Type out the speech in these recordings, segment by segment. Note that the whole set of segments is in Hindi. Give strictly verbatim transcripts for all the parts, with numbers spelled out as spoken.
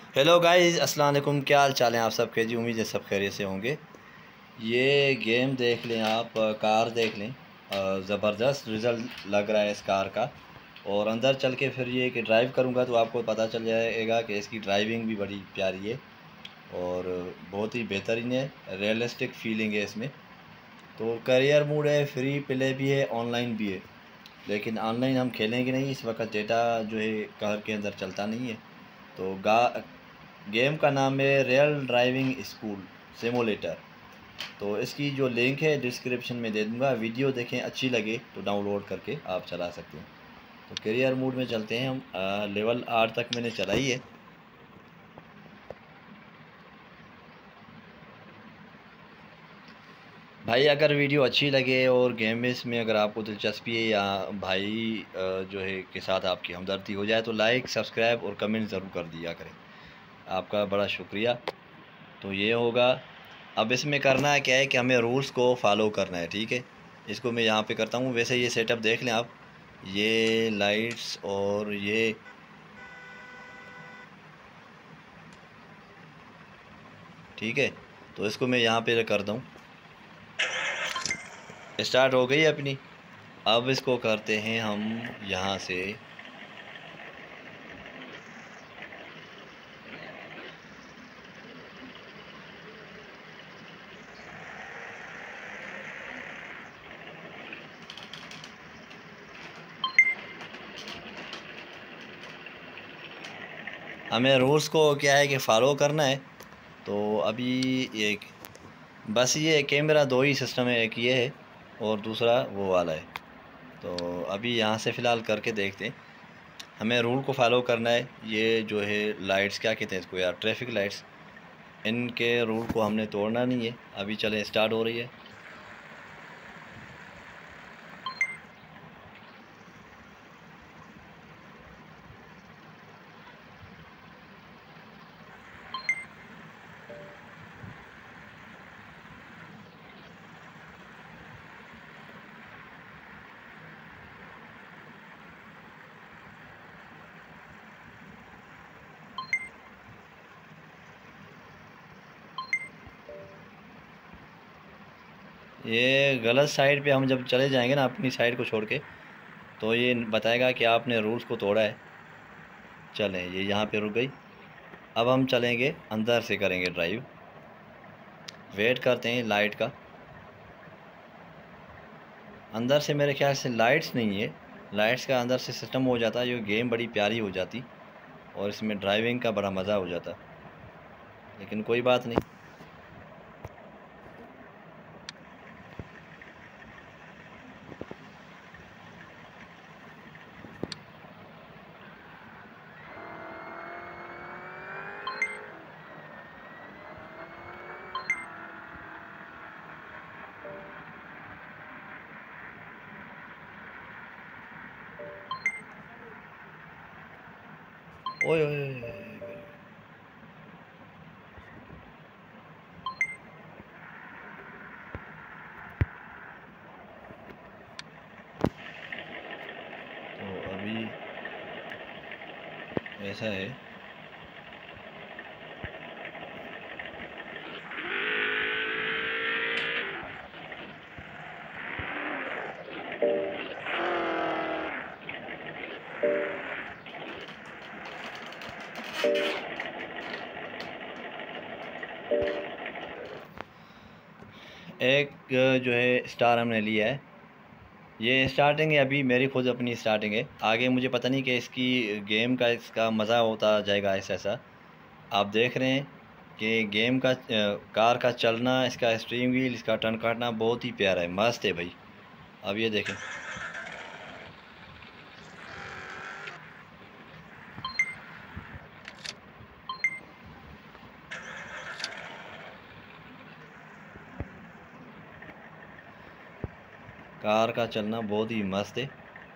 हेलो गाइस, अस्सलाम वालेकुम। क्या हाल चाल है आप सबके? जी उम्मीद है सब खैरियत से होंगे। ये गेम देख लें आप, कार देख लें। ज़बरदस्त रिज़ल्ट लग रहा है इस कार का। और अंदर चल के फिर ये कि ड्राइव करूँगा तो आपको पता चल जाएगा कि इसकी ड्राइविंग भी बड़ी प्यारी है और बहुत ही बेहतरीन है। रियलिस्टिक फीलिंग है इसमें। तो करियर मोड है, फ्री प्ले भी है, ऑनलाइन भी है। लेकिन ऑनलाइन हम खेलेंगे नहीं, इस वक्त डेटा जो है कार के अंदर चलता नहीं है। तो गा गेम का नाम है रियल ड्राइविंग स्कूल सिमुलेटर। तो इसकी जो लिंक है डिस्क्रिप्शन में दे दूंगा। वीडियो देखें, अच्छी लगे तो डाउनलोड करके आप चला सकते हैं। तो करियर मोड में चलते हैं हम। आ, लेवल आठ तक मैंने चलाई है। भाई अगर वीडियो अच्छी लगे और गेम में अगर आपको दिलचस्पी है या भाई आ, जो है के साथ आपकी हमदर्दी हो जाए तो लाइक सब्सक्राइब और कमेंट ज़रूर कर दिया करें। आपका बड़ा शुक्रिया। तो ये होगा। अब इसमें करना है क्या है कि हमें रूल्स को फॉलो करना है, ठीक है। इसको मैं यहाँ पे करता हूँ। वैसे ये सेटअप देख लें आप, ये लाइट्स और ये ठीक है। तो इसको मैं यहाँ पे कर दूँ। स्टार्ट हो गई अपनी। अब इसको करते हैं हम यहाँ से। हमें रूल्स को क्या है कि फॉलो करना है। तो अभी एक बस ये कैमरा दो ही सिस्टम है, एक ये है और दूसरा वो वाला है। तो अभी यहाँ से फ़िलहाल करके देखते हैं। हमें रूल को फॉलो करना है। ये जो है लाइट्स, क्या कहते हैं इसको यार, ट्रैफिक लाइट्स, इनके रूल को हमने तोड़ना नहीं है। अभी चले, स्टार्ट हो रही है। ये गलत साइड पे हम जब चले जाएंगे ना अपनी साइड को छोड़ के, तो ये बताएगा कि आपने रूल्स को तोड़ा है। चलें, ये यहाँ पे रुक गई। अब हम चलेंगे अंदर से, करेंगे ड्राइव। वेट करते हैं लाइट का। अंदर से मेरे ख्याल से लाइट्स नहीं है। लाइट्स का अंदर से सिस्टम हो जाता, ये गेम बड़ी प्यारी हो जाती और इसमें ड्राइविंग का बड़ा मज़ा हो जाता। लेकिन कोई बात नहीं। ओए ओए ओए, ओए, ओए। तो अभी ऐसा है। एक जो है स्टार हमने लिया है। ये स्टार्टिंग है, अभी मेरी खुद अपनी स्टार्टिंग है। आगे मुझे पता नहीं कि इसकी गेम का इसका मज़ा होता जाएगा ऐसा ऐसा। आप देख रहे हैं कि गेम का अ, कार का चलना, इसका स्टीयरिंग व्हील, इसका टर्न काटना बहुत ही प्यारा है, मस्त है भाई। अब ये देखें, कार का चलना बहुत ही मस्त है।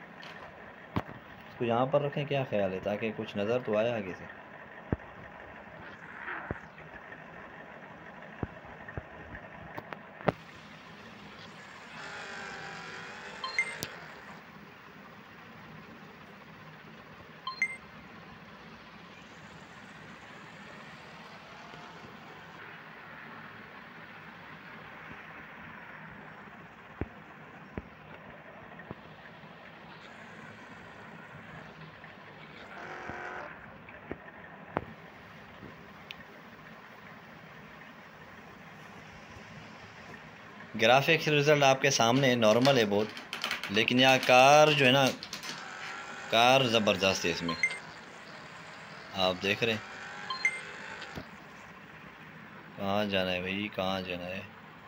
इसको यहाँ पर रखें, क्या ख्याल है, ताकि कुछ नज़र तो आए आगे से। ग्राफिक्स रिज़ल्ट आपके सामने नॉर्मल है बहुत, लेकिन यहाँ कार जो है ना, कार ज़बरदस्त है इसमें, आप देख रहे हैं। कहाँ जाना है भाई, कहाँ जाना है।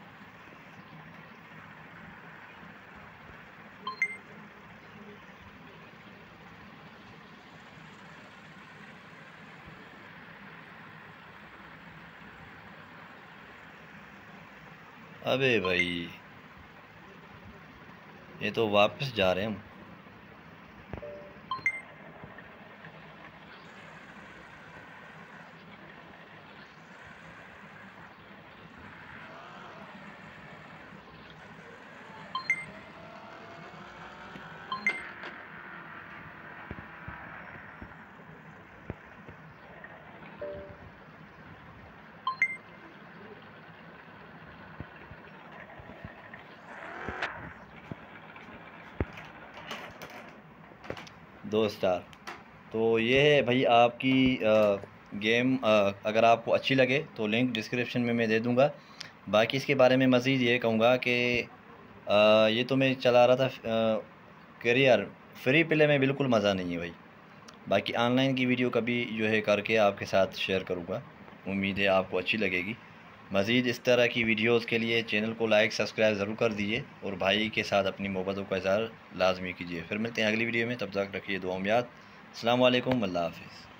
अबे भाई, ये तो वापस जा रहे हैं हम। दो स्टार। तो ये है भाई आपकी आ, गेम। आ, अगर आपको अच्छी लगे तो लिंक डिस्क्रिप्शन में मैं दे दूंगा। बाकी इसके बारे में मज़ीद ये कहूँगा कि आ, ये तो मैं चला रहा था करियर, फ्री प्ले में बिल्कुल मज़ा नहीं है भाई। बाकी ऑनलाइन की वीडियो कभी जो है करके आपके साथ शेयर करूँगा, उम्मीद है आपको अच्छी लगेगी। मज़ीद इस तरह की वीडियोस के लिए चैनल को लाइक सब्सक्राइब ज़रूर कर दीजिए और भाई के साथ अपनी मोहब्बतों का इज़हार लाजमी कीजिए। फिर मिलते हैं अगली वीडियो में, तब तक रखिए दुआ में याद। अस्सलाम वालेकुम, अल्लाह हाफ़िज़।